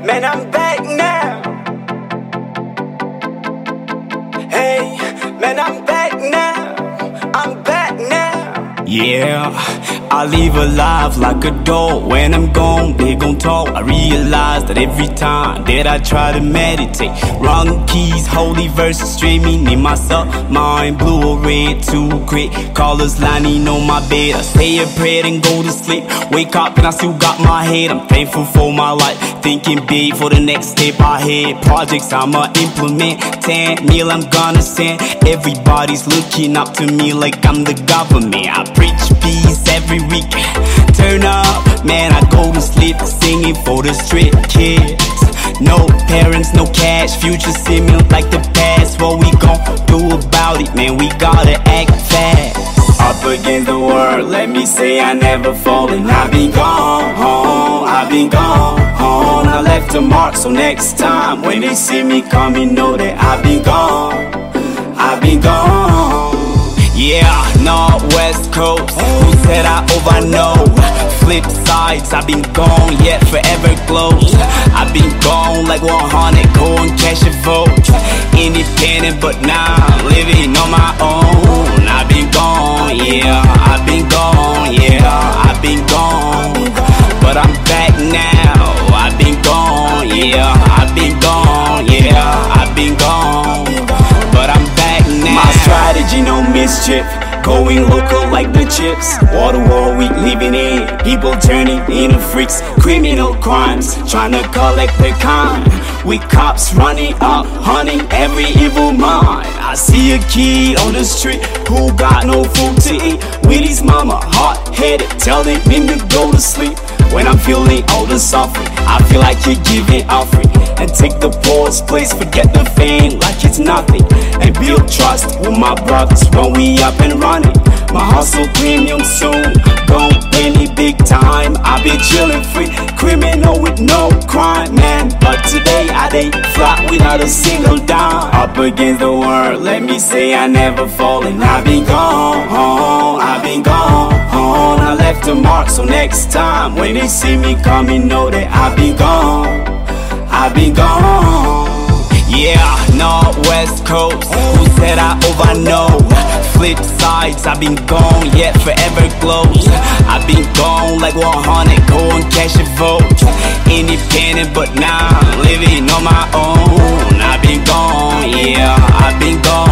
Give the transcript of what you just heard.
man, I'm back now. Hey, man, I'm back now. I'm back now. Yeah, I leave alive like a dog. When I'm gone, they gon' talk. I realize that every time that I try to meditate, wrong keys, holy verses streaming in my mind. Blue or red, too great. Colors lining on my bed. I say a prayer and go to sleep. Wake up and I still got my head. I'm thankful for my life, thinking big for the next step ahead. Projects I'ma implement, 10 mil I'm gonna send. Everybody's looking up to me like I'm the government. I preach peace every week. Turn up, man, I go to sleep singing for the street kids. No parents, no cash, future seeming like the past. What we gon' do about it, man? We gotta act fast. Up against the world, let me say I never fallen. I've been gone, I've been gone. I left a mark, so next time when they see me coming, know that I've been gone, I've been gone. Yeah, North West Coast, who said I over know? Flip sides, I've been gone, yet forever close. I've been gone like 100, go and cash a vote. Independent, but now I'm living on my own. I've been gone, yeah, I've been gone, yeah, I've been gone. But I'm back now, I've been gone, yeah, I've been gone, yeah, I've been gone. But I'm back now. My strategy, no mischief, going local like the chips. All the war we living in, people turning into freaks. Criminal crimes, trying to collect their kind. With cops running up, hunting every evil mind. I see a kid on the street who got no food to eat, with his mama hot-headed, telling him to go to sleep. When I'm feeling all the suffering, I feel like you give it offering and take the poor's place, forget the fame like it's nothing, and build trust with my brothers when we up and running. My hustle premium soon, gon' pay me big time. I be chillin' free, criminal with no crime, man. But today I ain't flat without a single dime. Up against the world, let me say I never fallen. I've been gone, I've been gone. I left a mark, so next time when they see me coming, know that I've been gone, I've been gone. Yeah, North West Coast, who said I over know? Flip sides, I've been gone, yet forever close. I've been gone like 100, go and cash a vote. Independent, but now I'm living on my own. I've been gone, yeah, I've been gone.